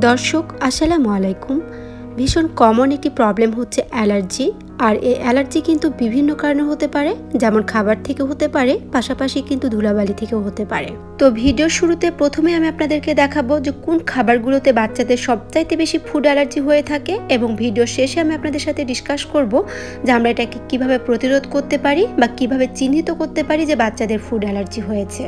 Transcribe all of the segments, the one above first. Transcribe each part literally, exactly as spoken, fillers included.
দর্শক আসসালামু আলাইকুম। ভীষণ কমন একটি প্রবলেম হচ্ছে অ্যালার্জি। আর এই অ্যালার্জি কিন্তু বিভিন্ন কারণে হতে পারে, যেমন খাবার থেকে হতে পারে, পাশাপাশি কিন্তু ধুলাবালি থেকেও হতে পারে। তো ভিডিওর শুরুতে প্রথমে আমি আপনাদেরকে দেখাবো যে কোন খাবারগুলোতে বাচ্চাদের সবচাইতে বেশি ফুড অ্যালার্জি হয়ে থাকে, এবং ভিডিওর শেষে আমি আপনাদের সাথে ডিসকাস করব যে আমরা এটাকে কিভাবে প্রতিরোধ করতে পারি বা কিভাবে চিহ্নিত করতে পারি যে বাচ্চাদের ফুড অ্যালার্জি হয়েছে।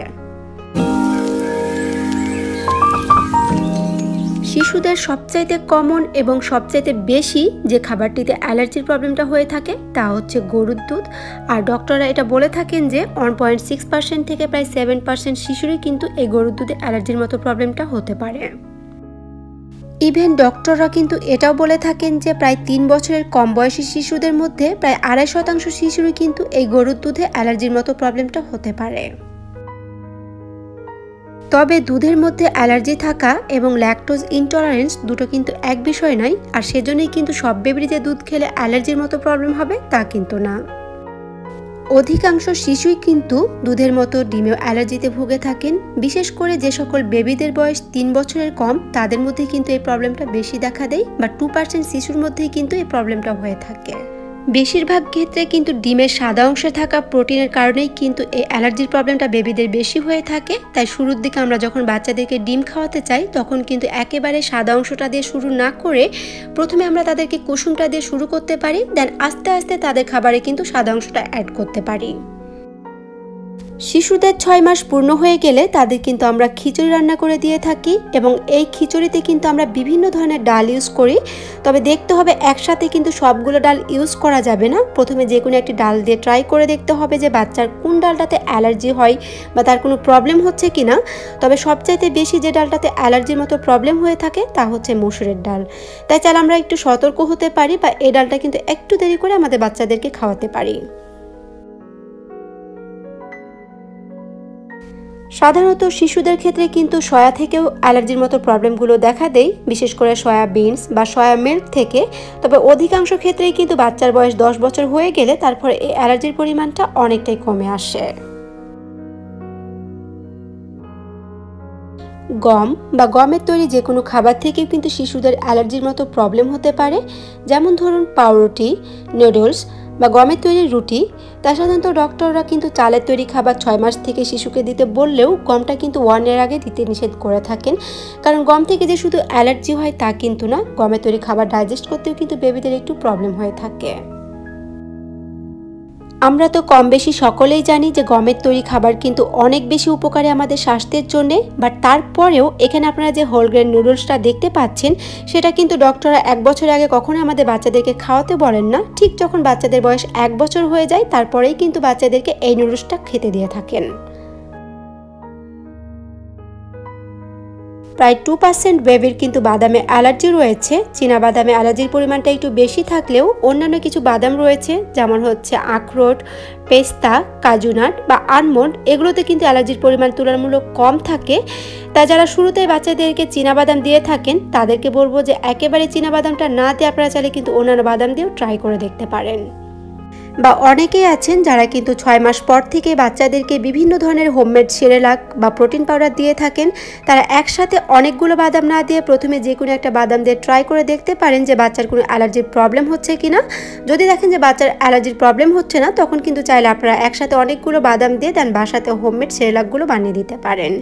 শিশুদের সবচাইতে কমন এবং সবচাইতে বেশি যে খাবারটিতে অ্যালার্জির প্রবলেমটা হয়ে থাকে তা হচ্ছে গরুর দুধ। আর ডক্টররা এটা বলে থাকেন যে ওয়ান পয়েন্ট সিক্স পার্সেন্ট থেকে প্রায় সেভেন পার্সেন্ট শিশুরই কিন্তু এই গরুর দুধে অ্যালার্জির মতো প্রবলেমটা হতে পারে। ইভেন ডক্টররা কিন্তু এটাও বলে থাকেন যে প্রায় তিন বছরের কম বয়সী শিশুদের মধ্যে প্রায় আড়াই শতাংশ শিশুরই কিন্তু এই গরুর দুধে অ্যালার্জির মতো প্রবলেমটা হতে পারে। তবে দুধের মধ্যে অ্যালার্জি থাকা এবং ল্যাকটোজ ইনটলারেন্স দুটো কিন্তু এক বিষয় নয়, আর সেজন্যই কিন্তু সব বেবির যে দুধ খেলে অ্যালার্জির মতো প্রবলেম হবে তা কিন্তু না। অধিকাংশ শিশুই কিন্তু দুধের মতো ডিমেও অ্যালার্জিতে ভুগে থাকেন। বিশেষ করে যে সকল বেবিদের বয়স তিন বছরের কম তাদের মধ্যে কিন্তু এই প্রবলেমটা বেশি দেখা দেয়, বা টু পার্সেন্ট শিশুর মধ্যেই কিন্তু এই প্রবলেমটা হয়ে থাকে। বেশিরভাগ ক্ষেত্রে কিন্তু ডিমের সাদা অংশে থাকা প্রোটিনের কারণেই কিন্তু এই অ্যালার্জির প্রবলেমটা বেবিদের বেশি হয়ে থাকে। তাই শুরুর দিকে আমরা যখন বাচ্চাদেরকে ডিম খাওয়াতে চাই তখন কিন্তু একেবারে সাদা অংশটা দিয়ে শুরু না করে প্রথমে আমরা তাদেরকে কুসুমটা দিয়ে শুরু করতে পারি, দেন আস্তে আস্তে তাদের খাবারে কিন্তু সাদা অংশটা অ্যাড করতে পারি। শিশুদের ছয় মাস পূর্ণ হয়ে গেলে তাদের কিন্তু আমরা খিচুড়ি রান্না করে দিয়ে থাকি, এবং এই খিচুড়িতে কিন্তু আমরা বিভিন্ন ধরনের ডাল ইউজ করি। তবে দেখতে হবে একসাথে কিন্তু সবগুলো ডাল ইউজ করা যাবে না। প্রথমে যে কোনো একটি ডাল দিয়ে ট্রাই করে দেখতে হবে যে বাচ্চার কোন ডালটাতে অ্যালার্জি হয় বা তার কোনো প্রবলেম হচ্ছে কি না। তবে সবচাইতে বেশি যে ডালটাতে অ্যালার্জির মতো প্রবলেম হয়ে থাকে তা হচ্ছে মসুরের ডাল। তাই চাইলে আমরা একটু সতর্ক হতে পারি, বা এই ডালটা কিন্তু একটু দেরি করে আমাদের বাচ্চাদেরকে খাওয়াতে পারি। সাধারণত শিশুদের ক্ষেত্রে কিন্তু সয়া থেকেও অ্যালার্জির মতো প্রবলেমগুলো দেখা দেয়, বিশেষ করে সয়া বিনস বা সয়া মিল্ক থেকে। তবে অধিকাংশ ক্ষেত্রেই কিন্তু বাচ্চার বয়স দশ বছর হয়ে গেলে তারপরে এই অ্যালার্জির পরিমাণটা অনেকটাই কমে আসে। গম বা গমের তৈরি যে কোনো খাবার থেকেও কিন্তু শিশুদের অ্যালার্জির মতো প্রবলেম হতে পারে। যেমন ধরুন পাউরুটি, নুডলস বা গমের তৈরি রুটি। তা সাধারণত ডক্টররা কিন্তু চালের তৈরি খাবার ছয় মাস থেকে শিশুকে দিতে বললেও গমটা কিন্তু ওয়ান ইয়ার আগে দিতে নিষেধ করে থাকেন, কারণ গম থেকে যে শুধু অ্যালার্জি হয় তা কিন্তু না, গমের তৈরি খাবার ডাইজেস্ট করতেও কিন্তু বেবিদের একটু প্রবলেম হয়ে থাকে। আমরা তো কম বেশি সকলেই জানি যে গমের তৈরি খাবার কিন্তু অনেক বেশি উপকারী আমাদের স্বাস্থ্যের জন্যে, বাট তারপরেও এখানে আপনারা যে হোলগ্রেন নুডলসটা দেখতে পাচ্ছেন সেটা কিন্তু ডক্টররা এক বছর আগে কখনো আমাদের বাচ্চাদেরকে খাওয়াতে বলেন না। ঠিক যখন বাচ্চাদের বয়স এক বছর হয়ে যায় তারপরেই কিন্তু বাচ্চাদেরকে এই নুডলসটা খেতে দিয়ে থাকেন। প্রায় টু পার্সেন্ট বেবির কিন্তু বাদামে অ্যালার্জি রয়েছে। চীনা বাদামে অ্যালার্জির পরিমাণটা একটু বেশি থাকলেও অন্যান্য কিছু বাদাম রয়েছে, যেমন হচ্ছে আখরোট, পেস্তা, কাজুনাট বা আলমন্ড, এগুলোতে কিন্তু অ্যালার্জির পরিমাণ তুলনামূলক কম থাকে। তাই যারা শুরুতেই বাচ্চাদেরকে চীনা বাদাম দিয়ে থাকেন তাদেরকে বলবো যে একেবারে চীনা বাদামটা না দিয়ে আপনারা চাইলে কিন্তু অন্যান্য বাদাম দিয়েও ট্রাই করে দেখতে পারেন। বা অনেকেই আছেন যারা কিন্তু ছয় মাস পর থেকে বাচ্চাদেরকে বিভিন্ন ধরনের হোমমেড সেরেলাক বা প্রোটিন পাউডার দিয়ে থাকেন। তারা একসাথে অনেকগুলো বাদাম না দিয়ে প্রথমে যে কোনো একটা বাদাম দিয়ে ট্রাই করে দেখতে পারেন যে বাচ্চার কোনো অ্যালার্জির প্রবলেম হচ্ছে কিনা। যদি দেখেন যে বাচ্চার অ্যালার্জির প্রবলেম হচ্ছে না তখন কিন্তু চাইলে আপনারা একসাথে অনেকগুলো বাদাম দিয়ে দেন বাসাতে হোমমেড সেরেলাকগুলো বানিয়ে দিতে পারেন।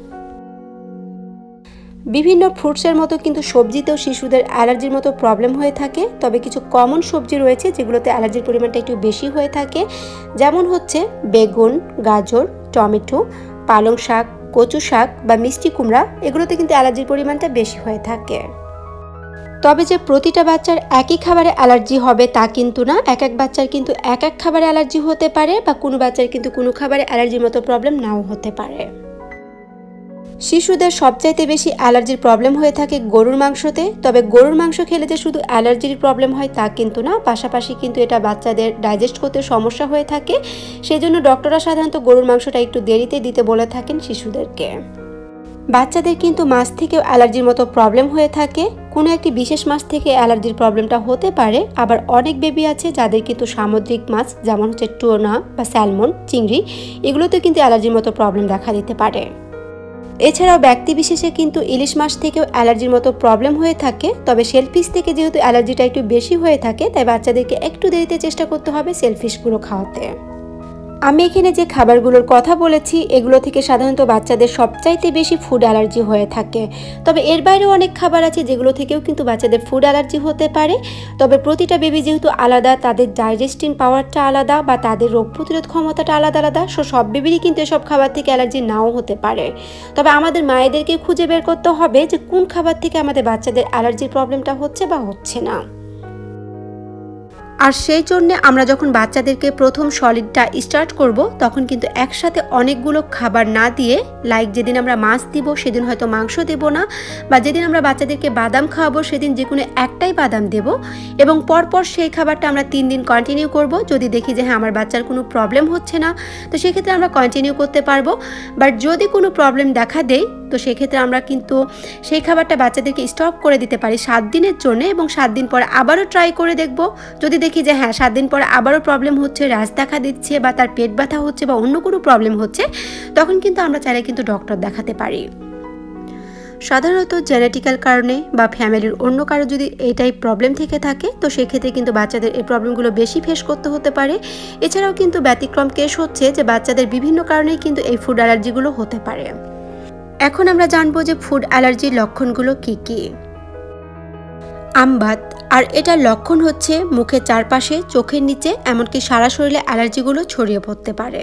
বিভিন্ন ফ্রুটসের মতো কিন্তু সবজিতেও শিশুদের অ্যালার্জির মতো প্রবলেম হয়ে থাকে। তবে কিছু কমন সবজি রয়েছে যেগুলোতে অ্যালার্জির পরিমাণটা একটু বেশি হয়ে থাকে, যেমন হচ্ছে বেগুন, গাজর, টমেটো, পালং শাক, কচু শাক বা মিষ্টি কুমড়া, এগুলোতে কিন্তু অ্যালার্জির পরিমাণটা বেশি হয়ে থাকে। তবে যে প্রতিটা বাচ্চার একই খাবারে অ্যালার্জি হবে তা কিন্তু না, এক এক বাচ্চার কিন্তু এক এক খাবারে অ্যালার্জি হতে পারে, বা কোনো বাচ্চার কিন্তু কোনো খাবারে অ্যালার্জির মতো প্রবলেম নাও হতে পারে। শিশুদের সবচাইতে বেশি অ্যালার্জির প্রবলেম হয়ে থাকে গরুর মাংসতে। তবে গরুর মাংস খেলে যে শুধু অ্যালার্জির প্রবলেম হয় তা কিন্তু না, পাশাপাশি কিন্তু এটা বাচ্চাদের ডাইজেস্ট করতে সমস্যা হয়ে থাকে। সেই জন্য ডক্টররা সাধারণত গরুর মাংসটা একটু দেরিতে দিতে বলে থাকেন শিশুদেরকে। বাচ্চাদের কিন্তু মাছ থেকেও অ্যালার্জির মতো প্রবলেম হয়ে থাকে। কোনো একটি বিশেষ মাছ থেকে অ্যালার্জির প্রবলেমটা হতে পারে। আবার অনেক বেবি আছে যাদের কিন্তু সামুদ্রিক মাছ, যেমন হচ্ছে টুনা বা স্যালমন, চিংড়ি, এগুলোতে কিন্তু অ্যালার্জির মতো প্রবলেম দেখা দিতে পারে। এছাড়াও ব্যক্তি বিশেষে কিন্তু ইলিশ মাছ থেকেও অ্যালার্জির মতো প্রবলেম হয়ে থাকে, তবে শেলফিশ থেকে যেহেতু অ্যালার্জিটা একটু বেশি হয়ে থাকে তাই বাচ্চাদেরকে একটু দেরিতে চেষ্টা করতে হবে শেলফিশগুলো খাওয়াতে। আমি এখানে যে খাবারগুলোর কথা বলেছি এগুলো থেকে সাধারণত বাচ্চাদের সবচাইতে বেশি ফুড অ্যালার্জি হয়ে থাকে, তবে এর বাইরেও অনেক খাবার আছে যেগুলো থেকেও কিন্তু বাচ্চাদের ফুড অ্যালার্জি হতে পারে। তবে প্রতিটা বেবি যেহেতু আলাদা, তাদের ডাইজেস্টিং পাওয়ারটা আলাদা বা তাদের রোগ প্রতিরোধ ক্ষমতাটা আলাদা আলাদা, সো সব বেবিরই কিন্তু এসব খাবার থেকে অ্যালার্জি নাও হতে পারে। তবে আমাদের মায়েদেরকে খুঁজে বের করতে হবে যে কোন খাবার থেকে আমাদের বাচ্চাদের অ্যালার্জির প্রবলেমটা হচ্ছে বা হচ্ছে না। আর সেই জন্য আমরা যখন বাচ্চাদেরকে প্রথম সলিডটা স্টার্ট করব তখন কিন্তু একসাথে অনেকগুলো খাবার না দিয়ে, লাইক যেদিন আমরা মাছ দিব সেদিন হয়তো মাংস দেব না, বা যেদিন আমরা বাচ্চাদেরকে বাদাম খাওয়াবো সেদিন যে কোনো একটাই বাদাম দেব, এবং পরপর সেই খাবারটা আমরা তিন দিন কন্টিনিউ করব। যদি দেখি যে হ্যাঁ আমার বাচ্চার কোনো প্রবলেম হচ্ছে না তো সেক্ষেত্রে আমরা কন্টিনিউ করতে পারবো, বাট যদি কোনো প্রবলেম দেখা দেয় তো সেক্ষেত্রে আমরা কিন্তু সেই খাবারটা বাচ্চাদেরকে স্টপ করে দিতে পারি সাত দিনের জন্য, এবং সাত দিন পরে আবারও ট্রাই করে দেখব। যদি দেখি যে হ্যাঁ সাত দিন পরে আবারও প্রবলেম হচ্ছে, রাশ দেখা দিচ্ছে বা তার পেট ব্যথা হচ্ছে বা অন্য কোনো প্রবলেম হচ্ছে, তখন কিন্তু আমরা চাইলে কিন্তু ডক্টর দেখাতে পারি। সাধারণত জেনেটিক্যাল কারণে বা ফ্যামিলির অন্য কারো যদি এই টাইপ প্রবলেম থেকে থাকে তো সেক্ষেত্রে কিন্তু বাচ্চাদের এই প্রবলেমগুলো বেশি ফেস করতে হতে পারে। এছাড়াও কিন্তু ব্যতিক্রম কেস হচ্ছে যে বাচ্চাদের বিভিন্ন কারণেই কিন্তু এই ফুড অ্যালার্জিগুলো হতে পারে। এখন আমরা জানবো যে ফুড অ্যালার্জির লক্ষণগুলো কি কি। আমবাত, আর এটার লক্ষণ হচ্ছে মুখের চারপাশে, চোখের নিচে, এমনকি সারা শরীরে অ্যালার্জিগুলো ছড়িয়ে পড়তে পারে।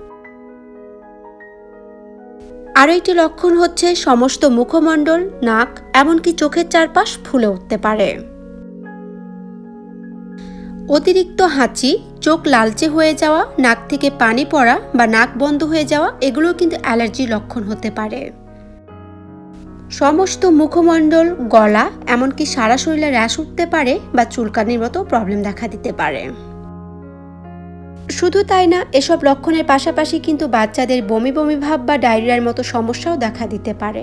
আরও একটি লক্ষণ হচ্ছে সমস্ত মুখমণ্ডল, নাক, এমনকি চোখের চারপাশ ফুলে উঠতে পারে। অতিরিক্ত হাঁচি, চোখ লালচে হয়ে যাওয়া, নাক থেকে পানি পড়া বা নাক বন্ধ হয়ে যাওয়া, এগুলোও কিন্তু অ্যালার্জির লক্ষণ হতে পারে। সমস্ত মুখমণ্ডল, গলা, এমনকি সারা শরীরে র্যাশ উঠতে পারে বা চুলকানির মতো প্রবলেম দেখা দিতে পারে। শুধু তাই না, এসব লক্ষণের পাশাপাশি কিন্তু বাচ্চাদের বমি বমি ভাব বা ডায়রিয়ার মতো সমস্যাও দেখা দিতে পারে।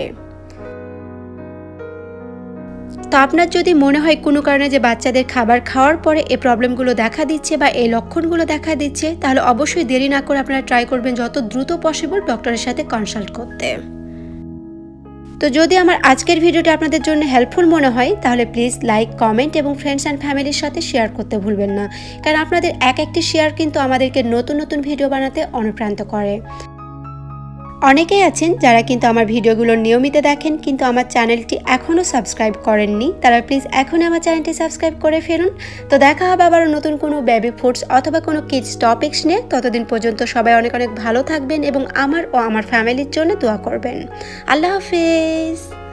তো আপনার যদি মনে হয় কোনো কারণে যে বাচ্চাদের খাবার খাওয়ার পরে এই প্রবলেমগুলো দেখা দিচ্ছে বা এই লক্ষণগুলো দেখা দিচ্ছে, তাহলে অবশ্যই দেরি না করে আপনারা ট্রাই করবেন যত দ্রুত পসিবল ডক্টরের সাথে কনসাল্ট করতে। তো যদি আমার আজকের ভিডিওটা আপনাদের জন্য হেল্পফুল মনে হয় তাহলে প্লিজ লাইক, কমেন্ট এবং ফ্রেন্ডস অ্যান্ড ফ্যামিলির সাথে শেয়ার করতে ভুলবেন না, কারণ আপনাদের এক একটি শেয়ার কিন্তু আমাদেরকে নতুন নতুন ভিডিও বানাতে অনুপ্রাণিত করে। অনেকেই আছেন যারা কিন্তু আমার ভিডিওগুলো নিয়মিত দেখেন কিন্তু আমার চ্যানেলটি এখনও সাবস্ক্রাইব করেননি, তারা প্লিজ এখনই আমার চ্যানেলটি সাবস্ক্রাইব করে ফেলুন। তো দেখা হবে আবার নতুন কোনো বেবি ফুডস অথবা কোনো কিডস টপিকস নিয়ে। ততদিন পর্যন্ত সবাই অনেক অনেক ভালো থাকবেন এবং আমার ও আমার ফ্যামিলির জন্য দোয়া করবেন। আল্লাহ হাফেজ।